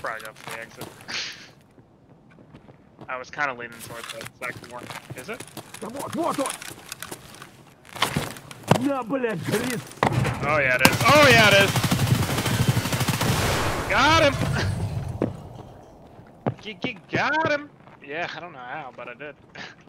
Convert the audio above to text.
probably go for the exit. I was kind of leaning towards the second one. Is it? Вот он! На, блядь, грыз! Oh yeah, it is. Oh yeah, it is. Got him. Got him. Yeah, I don't know how, but I did.